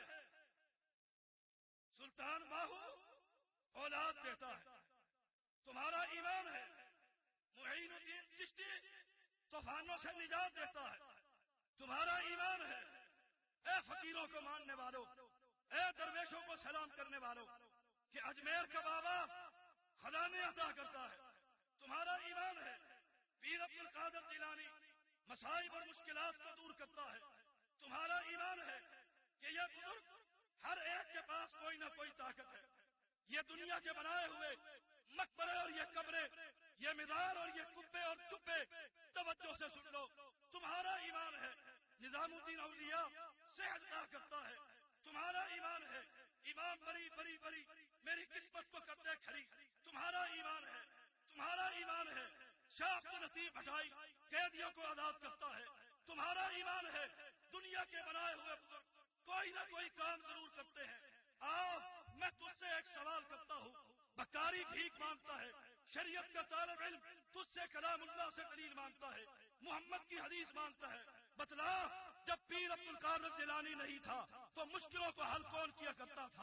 سلطان باہو اولاد دیتا ہے؟ تمہارا ایمان ہے معین الدین چشتی طوفانوں سے نجات دیتا ہے؟ تمہارا ایمان ہے اے فقیروں کو ماننے والوں، اے درویشوں کو سلام کرنے والوں کہ اجمیر کا بابا خزانے عطا کرتا ہے؟ تمہارا ایمان ہے پیر عبد القادر جیلانی مصائب اور مشکلات کو دور کرتا ہے؟ تمہارا ایمان ہے کہ یہ بزرگ ہر ایک کے پاس کوئی نہ کوئی طاقت ہے؟ یہ دنیا کے بنائے ہوئے مقبرے اور یہ قبریں، یہ مزار اور یہ کبے اور چبے، توجہ سے سن لو، تمہارا ایمان ہے نظام الدین اولیاء صحت عطا کرتا ہے؟ تمہارا ایمان ہے امام بری بری بری میری قسمت کو کرتے کھڑی؟ تمہارا ایمان ہے تمہارا ایمان ہے شاہ عبد اللطیف بھٹائی قیدیوں کو آزاد کرتا ہے؟ تمہارا ایمان ہے دنیا کے بنائے ہوئے بزرگ کوئی نہ کوئی کام ضرور کرتے ہیں؟ آؤ میں تجھ سے ایک سوال کرتا ہوں، بکاری بھیک مانگتا ہے، شریعت کا طالب علم تجھ سے کلام اللہ سے دلیل مانگتا ہے، محمد کی حدیث مانگتا ہے، بتلا جب پیر عبد القادر جیلانی نہیں تھا تو مشکلوں کو حل کون کیا کرتا تھا؟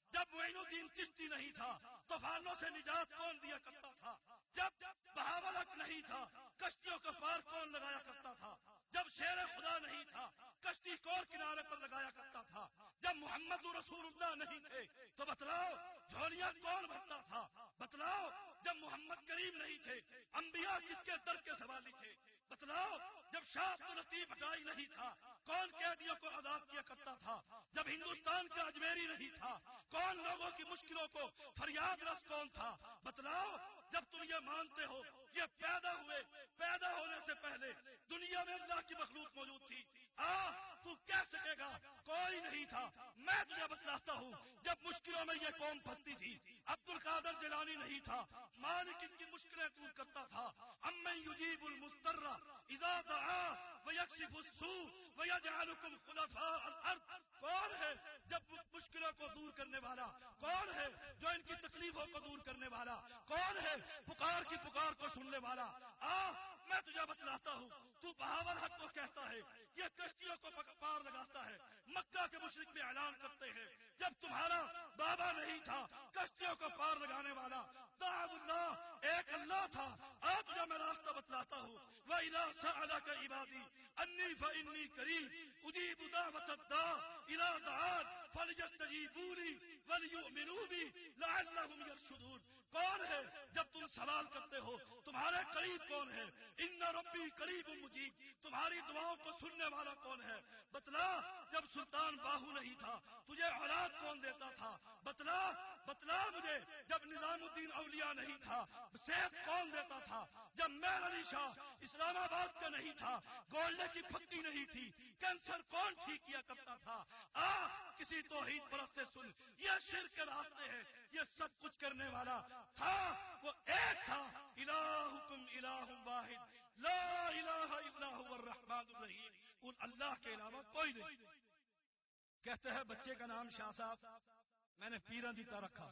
جب معین الدین چشتی نہیں تھا طوفانوں سے نجات کون دیا کرتا تھا؟ جب بہاولک نہیں تھا کشتیوں کا پار کون لگایا کرتا تھا؟ جب شیر خدا نہیں تھا کشتی کون کنارے پر لگایا کرتا تھا؟ جب محمد رسول اللہ نہیں تھے تو بتلاؤ جھولیاں کون بھرتا تھا؟ بتلاؤ جب محمد کریم نہیں تھے انبیاء کس کے در کے سوالی تھے؟ بتلاؤ جب شاہ عبد اللطیف بھٹائی نہیں تھا کون قیدیوں کو عذاب کیا کرتا تھا؟ جب ہندوستان کا اجمیری نہیں تھا کون لوگوں کی مشکلوں کو فریاد رس کون تھا؟ بتلاؤ جب تم یہ مانتے ہو یہ پیدا ہوئے پیدا ہونے سے پہلے دنیا میں اللہ کی مخلوق موجود تھی، آ تو کہہ سکے گا کوئی نہیں تھا؟ میں تجھے بتلاتا ہوں جب مشکلوں میں یہ قوم پھنستی تھی عبد القادر جیلانی نہیں تھا، مالک ان کی مشکلیں دور کرتا تھا۔ امن یجیب المضطر اذا دعا ویکشف السوء ویجعلکم خلفاء الارض، کون ہے جب مشکلوں کو دور کرنے والا؟ کون ہے جو ان کی تکلیفوں کو دور کرنے والا؟ کون ہے پکار کی پکار کو سننے والا؟ آ میں تجھے بتلاتا ہوں، تو بہاول حق کو کہتا ہے یہ کشتیوں کو پار لگاتا ہے، مکہ کے مشرک میں اعلان کرتے ہیں جب تمہارا بابا نہیں تھا کشتیوں کو پار لگانے والا دعوا اللہ ایک اللہ تھا۔ آپ تجھے میں راستہ بتلاتا ہوں، وَإِذَا سَأَلَكَ عِبَادِي أَنِّي فَإِنِّي قَرِيبٌ أُجِيبُ دَعْوَةَ الدَّاعِ إِذَا دَعَانِ فَلْيَسْتَجِيبُوا لِي وَلْيُؤْمِنُوا بِي لَعَلَّهُمْ يَرْشُدُونَ، کون ہے جب تم سوال کرتے ہو تمہارے قریب کون ہے؟ ان ربی قریب مجیب، تمہاری دعاؤں کو سننے والا کون ہے؟ بتلا جب سلطان باہو نہیں تھا تجھے اولاد کون دیتا تھا؟ بتلا بتلا مجھے جب نظام الدین اولیاء نہیں تھا صحت کون دیتا تھا؟ جب میر علی شاہ اسلام آباد کا نہیں تھا گولڈے کی پھکی نہیں تھی کینسر کون ٹھیک کیا کرتا تھا؟ آ کسی توحید پرست سے سن، یہ شرک کے راستے ہیں، یہ سب کچھ کرنے والا تھا وہ ایک تھا، الہکم الہ واحد لا الہ الا هو الرحمن الرحیم، ان اللہ کے علاوہ کوئی نہیں۔ کہتے ہیں بچے کا نام شاہ صاحب، میں نے پیرا دیتا رکھا،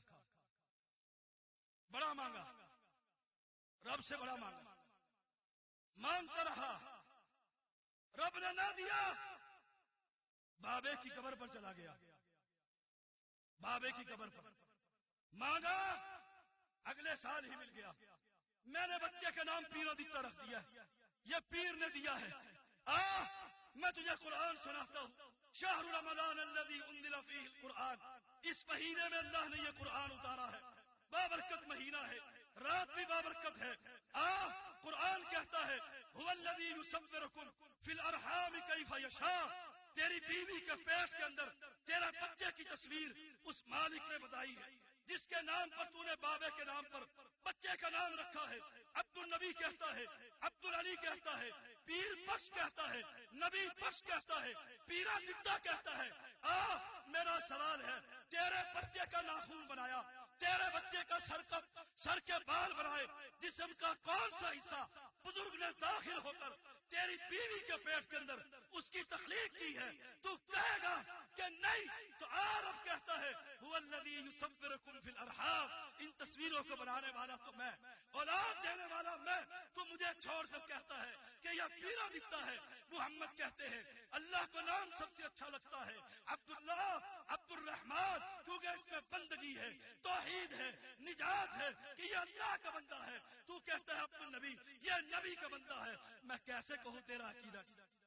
بڑا مانگا، رب سے بڑا مانگا، مانگتا رہا، رب نے نہ دیا، بابے کی قبر پر چلا گیا، بابے کی قبر پر مانگا، اگلے سال ہی مل گیا۔ میں نے بچے کے نام پیرا دیتا رکھ دیا، یہ پیر نے دیا ہے۔ آ میں تجھے قرآن سناتا ہوں، شہر رمضان الذی انزل فیہ القرآن، اس مہینے میں اللہ نے یہ قرآن اتارا ہے، بابرکت مہینہ ہے، رات بھی بابرکت ہے۔ آ قرآن کہتا ہے هو الذی یصورکم فی الارحام کیف یشاء، تیری بیوی کے پیٹ کے اندر تیرا بچے کی تصویر اس مالک نے بتائی ہے جس کے نام پر تو نے بابے کے نام پر بچے کا نام رکھا ہے۔ عبد النبی کہتا ہے، عبد العلی کہتا ہے، پیر پش کہتا ہے، نبی پش کہتا ہے، پیرا دتا کہتا ہے۔ آ میرا سوال ہے، تیرے بچے کا ناخون بنایا، تیرے بچے کا سر کا سر کے بال بنائے، جسم کا کون سا حصہ بزرگ نے داخل ہو کر تیری بیوی کے پیٹ کے اندر اس کی تخلیق کی ہے؟ تو کہے گا کہ نہیں، تو عرب کہتا ہے هو الذی یصورکم فی الارحام، ان تصویروں کو بنانے والا تو میں، اولاد دینے والا میں، تو مجھے چھوڑ کر کہتا ہے کہ یہ پیرا دکھتا ہے۔ محمد کہتے ہیں اللہ کو نام سب سے اچھا لگتا ہے عبداللہ، عبد الرحمان، کیونکہ اس میں بندگی ہے، توحید ہے، نجات ہے کہ یہ اللہ کا بندہ ہے۔ تو کہتا ہے عبد النبی، یہ نبی کا بندہ ہے۔ میں کیسے کہوں تیرا عقیدہ؟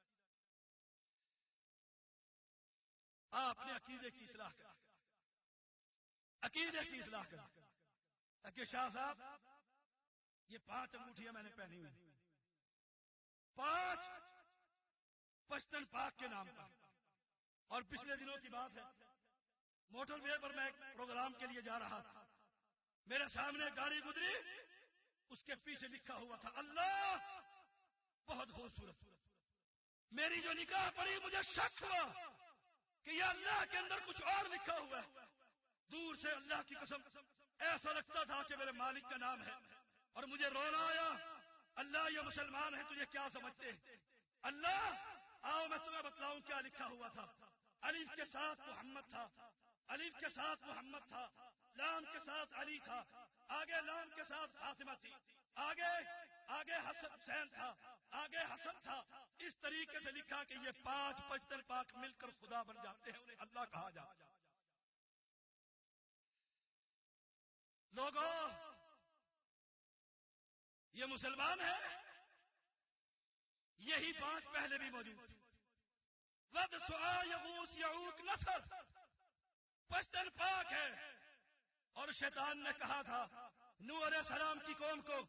آپ اپنے عقیدے کی اصلاح کریں، عقیدے کی اصلاح کریں کہ شاہ صاحب یہ پانچ انگوٹھیاں میں نے پہنی ہوئی، پانچ پشتن پاک کے نام پر، اور پچھلے دنوں کی بات ہے موٹر وے پر میں ایک پروگرام کے لیے جا رہا تھا، میرے سامنے گاڑی گزری، اس کے پیچھے لکھا ہوا تھا اللہ، بہت خوبصورت۔ میری جو نگاہ پڑی مجھے شک ہوا کہ یہ اللہ کے اندر کچھ اور لکھا ہوا ہے۔ دور سے اللہ کی قسم ایسا لگتا تھا کہ میرے مالک کا نام ہے، اور مجھے رونا آیا۔ اللہ یہ مسلمان ہیں تجھے کیا سمجھتے ہیں؟ اللہ آؤ میں تمہیں بتلاؤں کیا لکھا ہوا تھا۔ الف کے ساتھ محمد تھا، الف کے ساتھ محمد تھا، لام کے ساتھ علی تھا، آگے لام کے ساتھ فاطمہ تھی، آگے آگے حسن حسین تھا، آگے حسن تھا۔ اس طریقے سے لکھا کہ یہ پانچ پشتن پاک مل کر خدا بن جاتے ہیں، انہیں اللہ کہا جاتا ہے۔ لوگوں یہ مسلمان ہے، یہی پانچ پہلے بھی موجود تھے. ود سعا یغوث یعوق نصر پشتن پاک ہے. اور شیطان نے کہا تھا نوح علیہ السلام کی قوم کو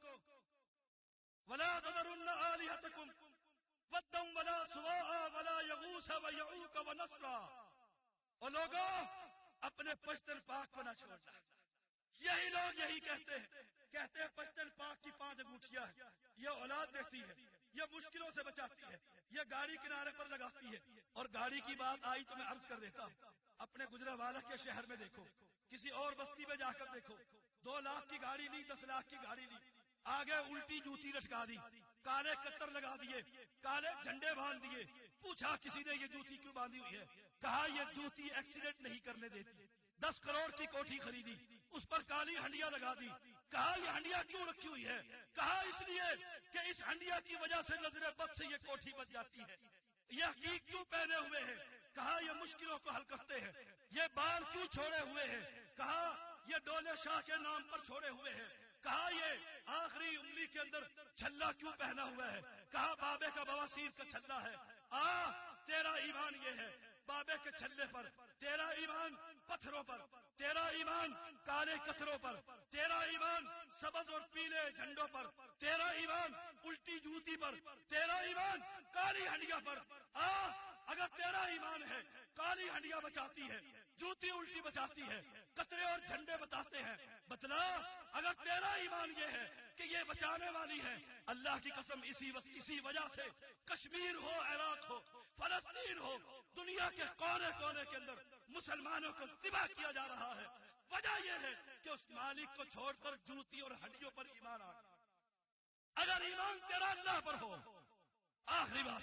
ولا تذرن آلہتکم ودا ولا سواعا ولا یغوث ویعوق ونصرا، اور لوگوں اپنے پشتن پاک کو نہ چھوڑنا. یہی لوگ یہی کہتے ہیں کہتے ہیں پشتن پاک کی پانچ انگوٹھیاں ہیں، یہ اولاد دیتی ہے، یہ مشکلوں سے بچاتی ہے، یہ گاڑی کنارے پر لگاتی ہے. اور گاڑی کی بات آئی تو میں عرض کر دیتا ہوں، اپنے گجرانوالہ کے شہر میں دیکھو، کسی اور بستی میں جا کر دیکھو، دو لاکھ کی گاڑی لی، دس لاکھ کی گاڑی لی، آگے الٹی جوتی لٹکا دی، کالے کتر لگا دیے، کالے جھنڈے باندھ دیے. پوچھا کسی نے یہ جوتی کیوں باندھی ہوئی ہے؟ کہا یہ جوتی ایکسیڈنٹ نہیں کرنے دیتی. دس کروڑ کی کوٹھی خریدی، اس پر کالی ہنڈیا لگا دی. کہا یہ ہنڈیا کیوں رکھی ہوئی ہے؟ کہا اس لیے کہ اس ہنڈیا کی وجہ سے نظر بد سے یہ کوٹھی بچ جاتی ہے. یہ حقیق کیوں پہنے ہوئے ہیں؟ کہا یہ مشکلوں کو حل کرتے ہیں. یہ بال کیوں چھوڑے ہوئے ہیں؟ کہا یہ ڈولے شاہ کے نام پر چھوڑے ہوئے ہیں. کہا یہ آخری انگلی کے اندر چھلا کیوں پہنا ہوا ہے؟ کہا بابے کا بواسیر کا چھلا ہے. آ تیرا ایمان یہ ہے بابے کے چھلے پر، تیرا ایمان پتھروں پر، تیرا ایمان کالے کتروں پر، تیرا ایمان سبز اور پیلے جھنڈوں پر، تیرا ایمان الٹی جوتی پر، تیرا ایمان کالی ہنڈیا پر. آ اگر تیرا ایمان ہے کالی ہنڈیا بچاتی ہے، جوتی الٹی بچاتی ہے، کترے اور جھنڈے بتاتے ہیں، بتلا اگر تیرا ایمان یہ ہے کہ یہ بچانے والی ہے، اللہ کی قسم اسی وس اسی وجہ سے کشمیر ہو، عراق ہو، فلسطین ہو، دنیا کے کونے کونے کے اندر مسلمانوں کو ذبح کیا جا رہا ہے. وجہ یہ ہے کہ اس مالک کو چھوڑ کر جوتی اور ہڈیوں پر ایمان آ گیا. اگر ایمان تیرا اللہ پر ہو، آخری بات،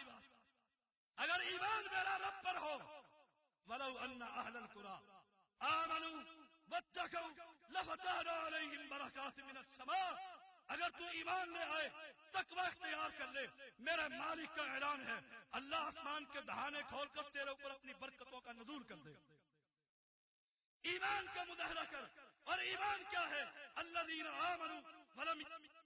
اگر ایمان میرا رب پر ہو، ولو ان اہل القرى آمنوا واتقوا لفتحنا علیہم برکات من السماء، اگر تو ایمان لے آئے تقوی اختیار کر لے، میرے مالک کا اعلان ہے اللہ آسمان کے دہانے کھول کر تیرے اوپر اپنی برکتوں کا نزول کر دے. ایمان کا مظاہرہ کر. اور ایمان کیا ہے؟ الذین آمنوا ولم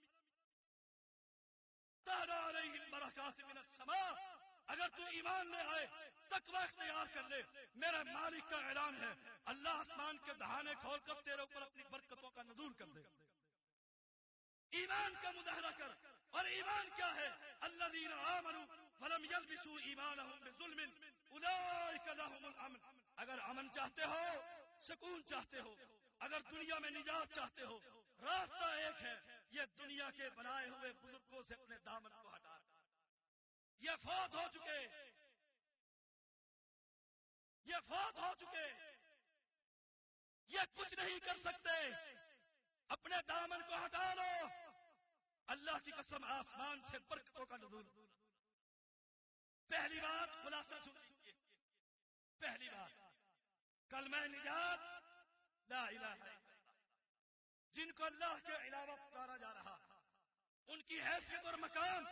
فتحنا علیہم برکات من السماء، اگر تو ایمان لے آئے تقوی اختیار کر لے، میرے مالک کا اعلان ہے اللہ آسمان کے دہانے کھول کر تیرے اوپر اپنی برکتوں کا نزول کر دے. ایمان کا مظاہرہ کر. اور ایمان کیا ہے؟ الذین آمنوا ولم یلبسوا ایمانہم بظلم اولئک لہم الامن، اگر امن چاہتے ہو، سکون چاہتے ہو، اگر دنیا میں نجات چاہتے ہو، راستہ ایک ہے، یہ دنیا کے بنائے ہوئے بزرگوں سے اپنے دامن کو ہٹا. یہ فوت ہو چکے، یہ فوت ہو چکے، یہ کچھ نہیں کر سکتے. اپنے دامن کو ہٹا لو، اللہ کی قسم آسمان سے برکتوں کا نزول. پہلی بات خلاصہ سن لیجیے. پہلی بات کلمہ نجات لا الہ الا اللہ. جن کو اللہ کے علاوہ پکارا جا رہا، ان کی حیثیت اور مقام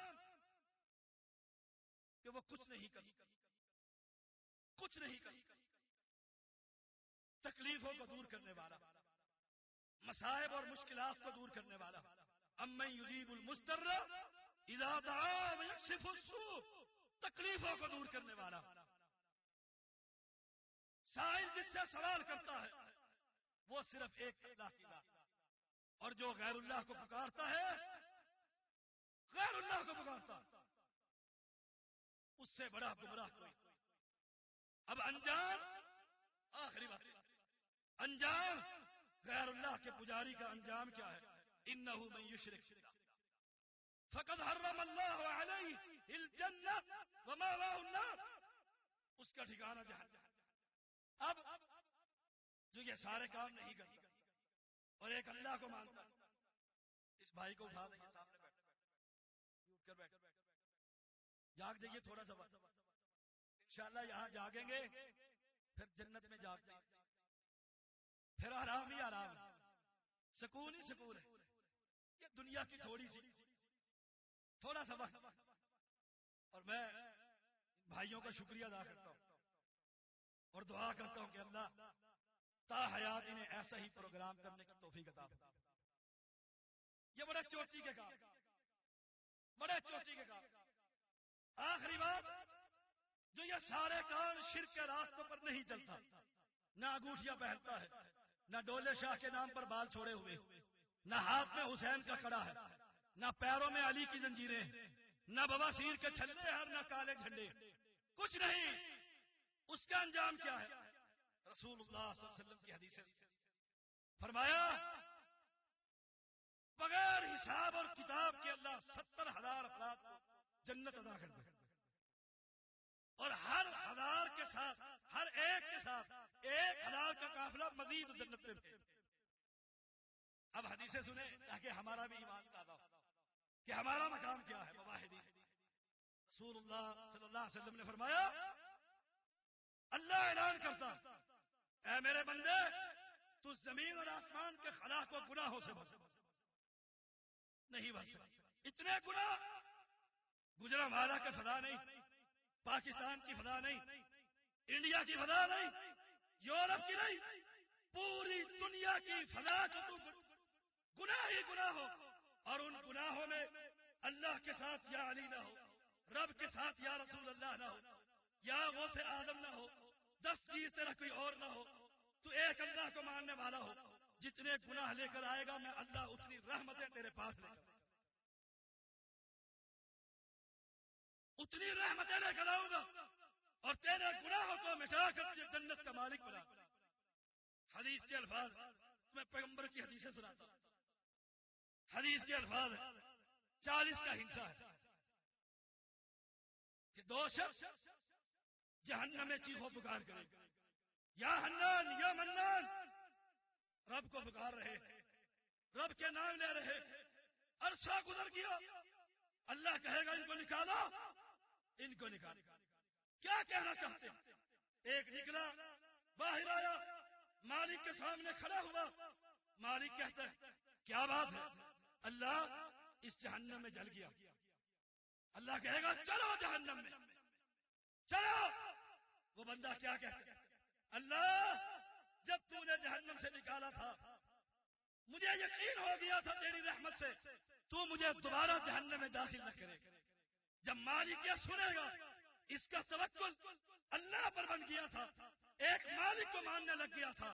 کہ وہ کچھ نہیں کر سکتے، کچھ نہیں کر سکتے. تکلیفوں کو دور کرنے والا، مصائب اور مشکلات کو دور کرنے والا، امن یجیب المضطر اذا دعا ویکشف السوء، تکلیفوں کو دور کرنے والا. سائل جس سے سوال کرتا ہے وہ صرف ایک اللہ کی ذات، اور جو غیر اللہ کو پکارتا ہے، غیر اللہ کو پکارتا اس سے بڑا گمراہ کوئی. اب انجام، آخری بات، انجام غیر اللہ کے پجاری کا انجام کیا ہے؟ انہ من یشرک فقد حرم اللہ علیہ الجنہ ومأواہ النار، اس کا ٹھکانہ جہنم. اب جو یہ سارے کام نہیں کرتا اور ایک اللہ کو مانتا، اس بھائی کو اٹھا دیں، سامنے بیٹھ اٹھ کر بیٹھ جاگ جائیے تھوڑا سا وقت، انشاءاللہ یہاں جاگیں گے پھر جنت میں جاگ جائیں گے، پھر آرام ہی آرام ہے، سکون ہی سکون ہے. یہ دنیا کی تھوڑی سی تھوڑا سا وقت. اور میں بھائیوں کا شکریہ ادا کرتا ہوں اور دعا کرتا ہوں کہ اللہ تا حیات انہیں ایسا ہی پروگرام کرنے کی توفیق عطا فرمائے۔ یہ بڑے چوٹی کے کام، بڑے چوٹی کے کام۔ آخری بات، جو یہ سارے کام شرک کے راستوں پر نہیں چلتا، نہ انگوٹھیاں پہنتا ہے، نہ ڈولے شاہ کے نام پر بال چھوڑے ہوئے، نہ ہاتھ میں حسین کا کڑا ہے، نہ پیروں میں علی کی زنجیریں، نہ بواسیر کے چھلے ہیں، نہ کالے جھنڈے، کچھ نہیں۔ اس کا انجام کیا ہے؟ رسول اللہ صلی اللہ علیہ وسلم کی حدیث ہے، فرمایا بغیر حساب اور کتاب کے اللہ ستر ہزار افراد کو جنت عطا کر دے، اور ہر ہزار کے ساتھ، ہر ایک کے ساتھ ایک ہزار کا قافلہ مزید جنت میں بھیج۔ اب حدیثیں سنیں تاکہ ہمارا بھی ایمان تازہ ہو کہ ہمارا مقام کیا ہے۔ مواحدی رسول اللہ صلی اللہ علیہ وسلم نے فرمایا، اللہ اعلان کرتا، اے میرے بندے، تو زمین اور آسمان کے خلا کو گناہوں سے بھر نہیں بھر سکتا۔ اتنے گناہ گجرانوالہ کا فضا نہیں، پاکستان کی فضا نہیں، انڈیا کی فضا نہیں، یورپ کی نہیں، پوری دنیا کی فضا کو تو گناہ ہی گناہ ہو، اور ان گناہوں میں اللہ کے ساتھ یا علی نہ ہو، رب کے ساتھ یا رسول اللہ نہ ہو، یا غوث آدم نہ ہو، دستگیر تیرا کوئی اور نہ ہو، تو ایک اللہ کو ماننے والا ہو، جتنے گناہ لے کر آئے گا میں اللہ اتنی رحمتیں تیرے پاس لے کر اتنی رحمتیں لے کر آؤں گا، اور تیرے گناہوں کو مٹا کر تجھے جنت کا مالک بنا۔ حدیث کے الفاظ میں پیغمبر کی حدیثیں سناتا ہوں۔ حدیث کے الفاظ چالیس کا حصہ ہے کہ دو شخص جہنم میں چیخو پکار کرے، یا حنان یا منان، رب کو پکار رہے، رب کے نام لے رہے، عرصہ گزر گیا، اللہ کہے گا ان کو نکالو، ان کو نکالو، کیا کہنا چاہتے ہیں؟ ایک نکلا، باہر آیا، مالک کے سامنے کھڑا ہوا، مالک کہتا ہے کیا بات ہے؟ اللہ اس جہنم میں جل گیا۔ اللہ کہے گا چلو جہنم میں، چلو۔ وہ بندہ کیا کہتا ہے؟ اللہ جب تو نے جہنم سے نکالا تھا مجھے یقین ہو گیا تھا تیری رحمت سے تو مجھے دوبارہ جہنم میں داخل نہ کرے۔ جب مالک یہ سنے گا، اس کا توکل اللہ پر بن گیا تھا، ایک مالک کو ماننے لگ گیا تھا،